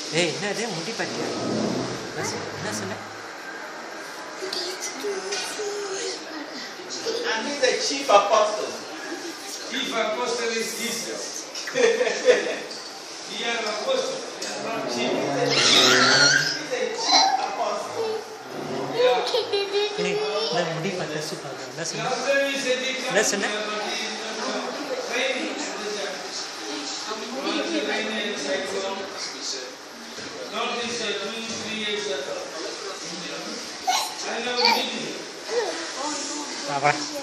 ஏய் என்னது முடி பாத்தியா என்ன சொன்ன And he's the chief apostle. Chief apostle is Jesus. He is an apostle. He is not chief. He's a chief apostle. ஏய் நான் முடி பார்த்தா சூப்பரா என்ன சொன்ன Last time he said he என்ன சொன்ன training. Not this 2-3 years ago. I never meet him. வா